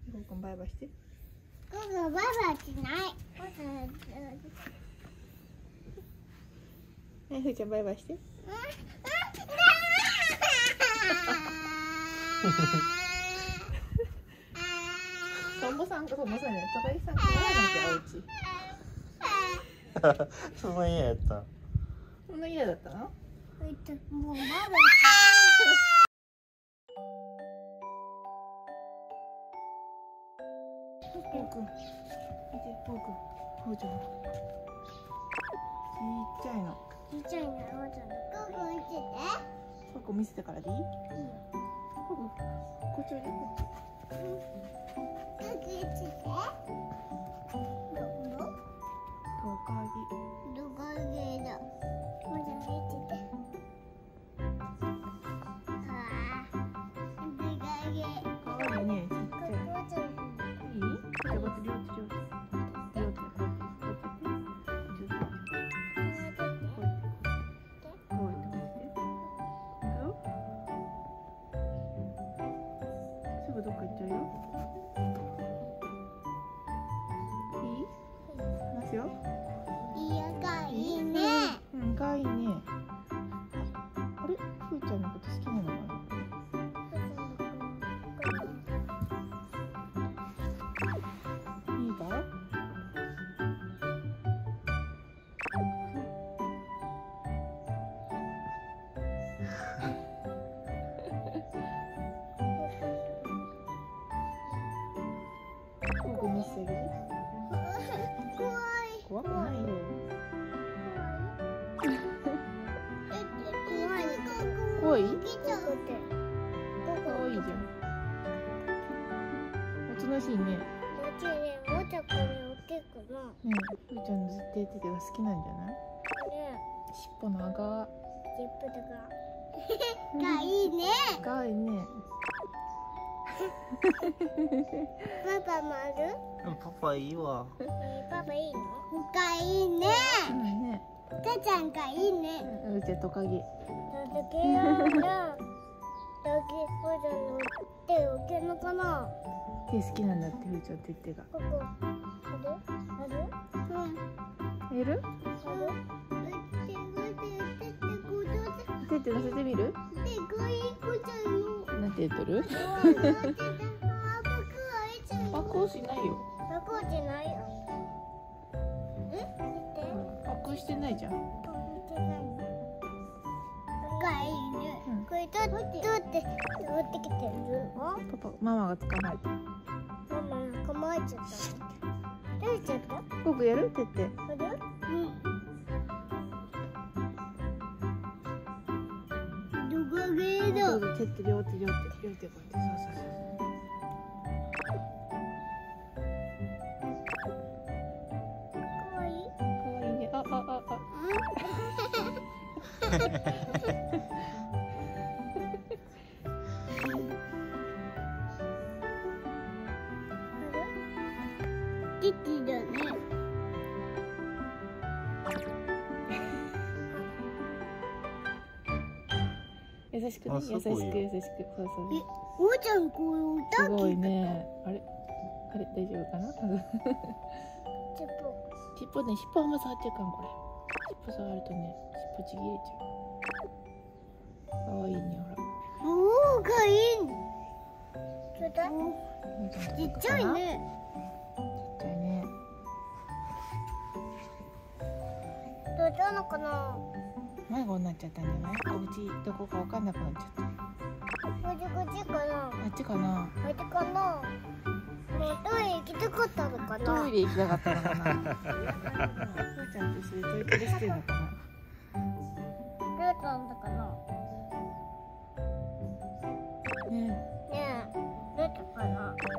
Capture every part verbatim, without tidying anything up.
ゴーくんバイバイして。 ゴーくんバイバイしない。 はい、ふーちゃんバイバイして。トンボさんとトンボさんね、トカゲさんからなきゃおうち。 そんな嫌やった。 そんな嫌だったの？ もうバイバイ。 ゴーくん、見て、ゴーくん、ゴーちゃん。ちっちゃいの。 ちっちゃいの、ゴーちゃん。ゴーくん見てて。 ゴーくん見せてからでいい？いいよ。ゴーくん、こっちおいで。 ゴーくん見てて。どこ？ トカどこだ？ゴーちゃん見てて。ああ、トカゲ。 ゲ。かわいいね、ちっちゃい。 ゴーちゃん。 いい？じゃあこうやって両手両手。両手こうやってこうやって。どっか行っちゃうよ。いい？話すよ。 いや、かいいね。 うん、かわいいね。あれ、ふーちゃんのこと好きなのかな。いいか？ここ見せてあげる。 怖い。 怖くないよ。怖い？ 来ちゃうって。 可愛いじゃん。おとなしいね。 もちろん、もちゃこれ大きくな。 ねえ、ふーちゃんのずっとやっててが好きなんじゃない？ ね、 尻尾長。 ジップとか。がいいね。 かわいいね。 パパもある？ パパいいわ。 えー、パパいいの？がいいね。 うんね。 母ちゃんがいいね。 うーちゃんトカゲ。 だけやな。だけ、ほらの手をけるのかな。 手好きなんだってふーちゃん、てってが。 ここ。ある？ある？うん。 いる？ ある？ てって乗せてみる？なんて言ってる？パコしないよ。 パコじゃないよ。え？見て。 パコしてないじゃん。 パコじゃないの。がいいね。これ取って取って取ってきてる？ パパ、ママが捕まえた。 ママ捕まえちゃったの？取れちゃった？ 僕やる？てって。 ある？うん。 そうそう、手って両手両手両手こうやって、そうそうそう。 かわいい。 かわいいね。ああああ。 キティだね。 優しくね、優しく優しく、そうそう。 え、おーちゃんこう歌すごいね。あれ、あれ大丈夫かな？ ちょっと。 尻尾ね、尻尾あんま触っちゃうかんこれ。尻尾触るとね、尻尾ちぎれちゃう。かわいいね、ほら。 おお、かわいい。ちょっと。ちっちゃいね。 ちっちゃいね。 どうしたのかな。 迷子になっちゃったんじゃない？お家どこかわかんなくなっちゃった。 こっちこっちかな。 あっちかな。 あっちかな。ね、トイレ行きたかったのかな。 トイレ行きたかったのかな。ふーちゃんと一緒にトイレしてるのかな。 どうしたんだかな。 ねねえ、どうしたかな。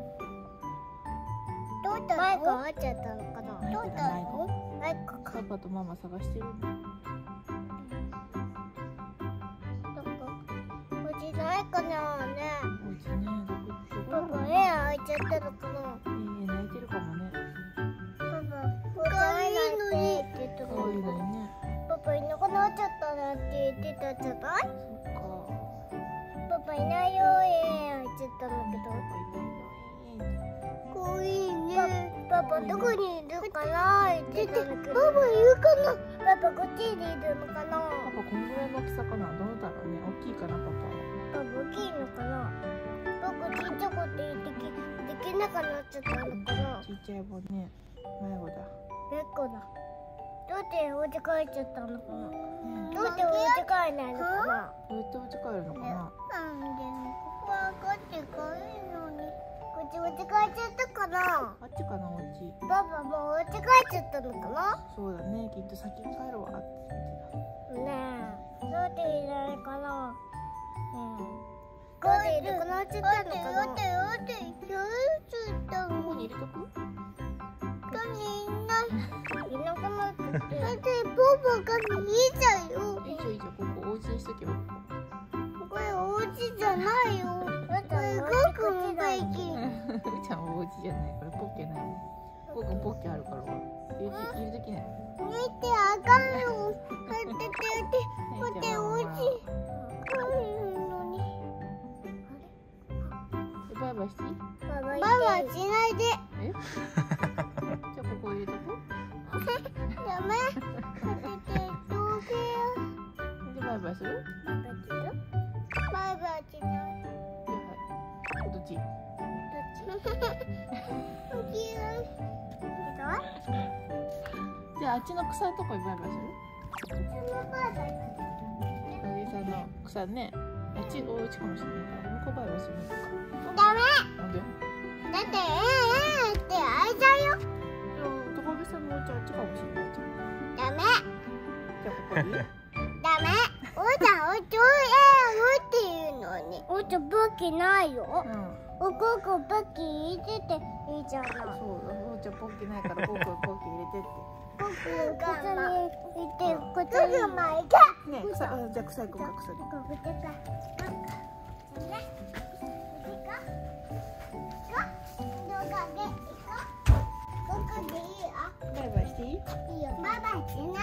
どうしたの？マイク合っちゃったのかな。どうしたの？マイクか。 パパとママ探してる。 ないかなね。 お家ね、どこどこパパ絵開いちゃったのかな。 えー、泣いてるかもね。 パパ、可愛いのにって言ってた可愛いのにね。 パパいなくなっちゃったなって言ってたじゃない？ そっか。 パパいないよ、絵開いちゃったんだけど。 パパいないよ。 パどこにいるかな言ってたんだけど。パパいるかな。パパこっちにいるのかな。 パパこんぐらいの大きさかな。どうだろうね。大きいかなパパ。 パパ大きいのかな。僕ちっちゃくてできできなくなっちゃったのかな。 ちっちゃい棒ね。迷子だ。 べっこだ。どうしてお家帰っちゃったのかな。 ねどうしてお家帰んないのかな。 どうやってお家帰るのかな。 なんでここはこっち帰るのにこっちお家帰っちゃったかな。 あっちかなお家。 パパもうお家帰っちゃったのかな。 そうだね。きっと先に帰るわって言ってねえ、どうしていないかな。うん。どうでいなくなっちゃったのかな。だってだってた。ここに入れとく？ いなくなっちゃって。だってパパが見えちゃうよ。 いいじゃんいいじゃん。ここお家にしとけよ。 これお家じゃないよ。これすごく無害気。 うちゃんはお家じゃない。これポッケない。僕もポッケあるから入れて入れときない。 見てあかんよ。だってだってだってお家帰るのに。 バイバイしていい？ バイバイしないで。 え？じゃあここ入れとく？ ダメ。だってどけよ。 でバイバイする？ バイバイする？バイバイしない。 はい。どっち？ どっち？どっち？ じゃああっちの草のとこにバイバイする？ そのバイバイ。 おじさんの草ね。あっちお家かもしれないから向こうバイバイするのか。 ダメ。 なんで？ だってえええって開いちゃうよ。 じゃあ高木さんのお家あっちかもしれないじゃん。 ダメ。 じゃあここに？ ダメ。おーちゃんおちょえっていうのに。おーちゃん武器ないよ。 うん。 おここ武器入れてていいじゃない。 そうだ。おーちゃんポッケないから僕はポッケ入れてって。 僕がここにいてこっちに。僕も行け。 ね、草、あ、じゃあ草行こうか、草に。 ここでか。 バイバイしていい？いいよ。 いいよ。バイバイしない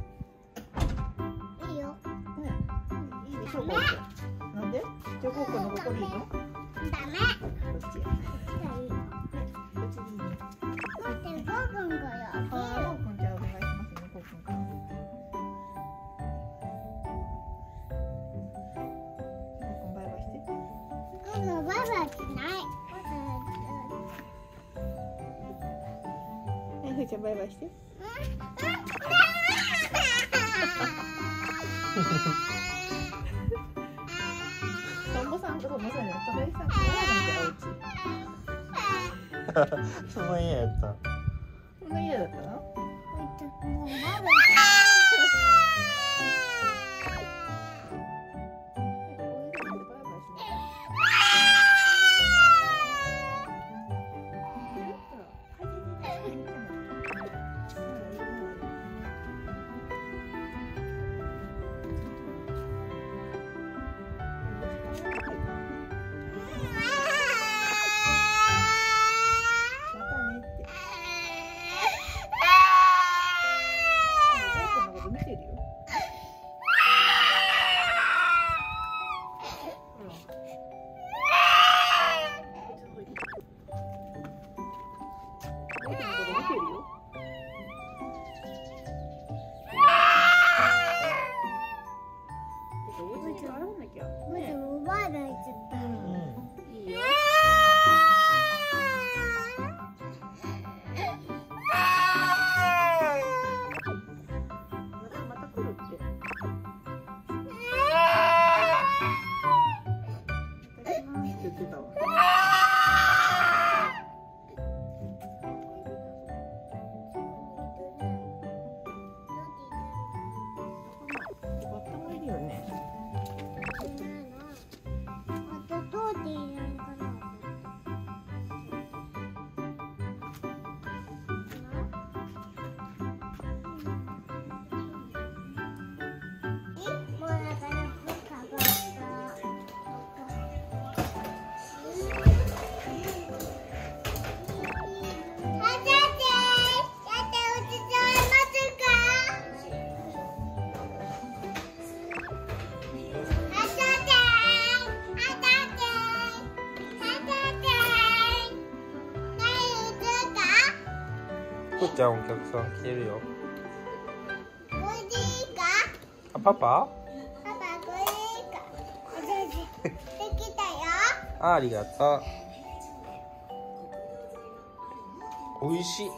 。いいよ。 ね、いいでしょ、こう。なんで？じゃあ、こうくんのここでいいの？ ダメ。 こっち。ね、こっちでいいね。 待って、ゴーくんがよ。 あー、こうくんじゃあお願いしますね、こうくんから。こうくんバイバイして。 ゴーくんバイバイしない。 はい、ふーちゃんバイバイして。トンボさんとこもさね、トンボさんとこはなんてその家やった。 お家。そんな家だったの？ もうバイバイ。 こふーちゃんお客さん来てるよ。 これでいいか？ あ、パパ？ パパこれでいいか？できたよ。 あ、ありがとう。おいしい。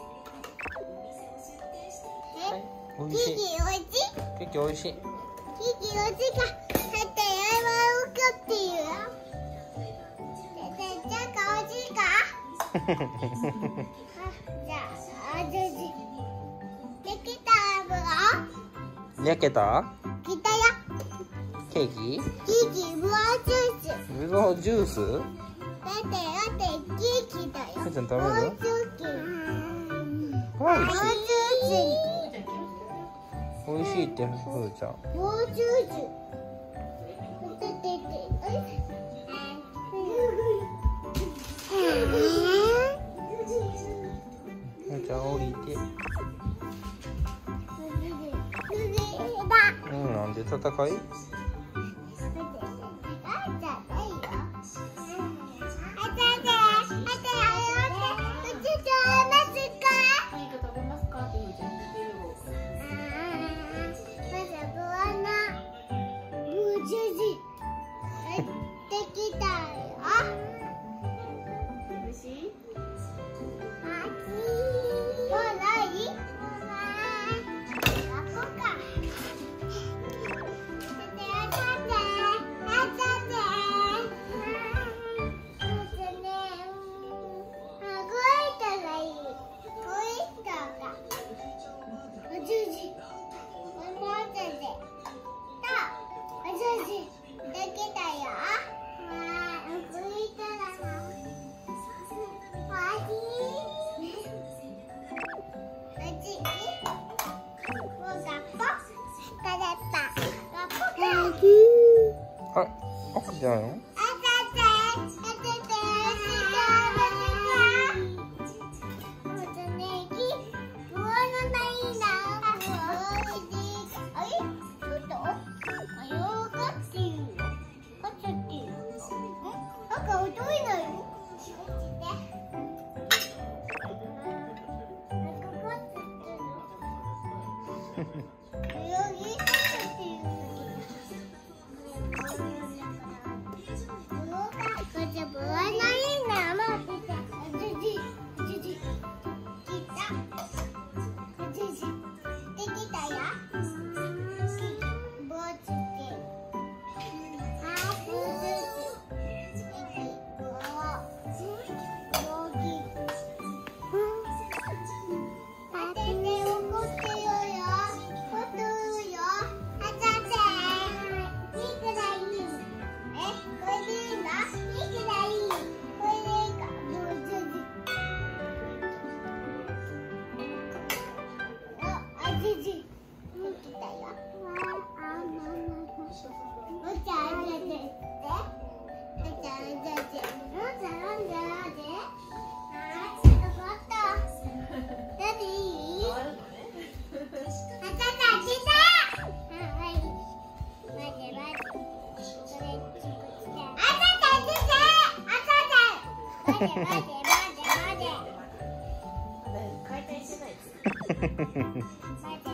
おいしい。 ケーキおいしい？ ケーキおいしい。 ケーキおいしいか？入ってやばいおかっていうよ。で、じゃあおいしいか？あ、じゃあ、あ、じゃあ、できたよ。 焼けた？ きたよ。 ケーキ？ ケーキ、ブドウジュース。 ぶどうジュース？ だって、だって、ケーキだよ。 ふーちゃん食べる？ もうジュース。 おいしい。 もうジュース。 おいしいってふーちゃん。 もうジュース。だって、 ふーちゃん降りて。うん、なんで戦い？あ、赤じゃないの？ 待て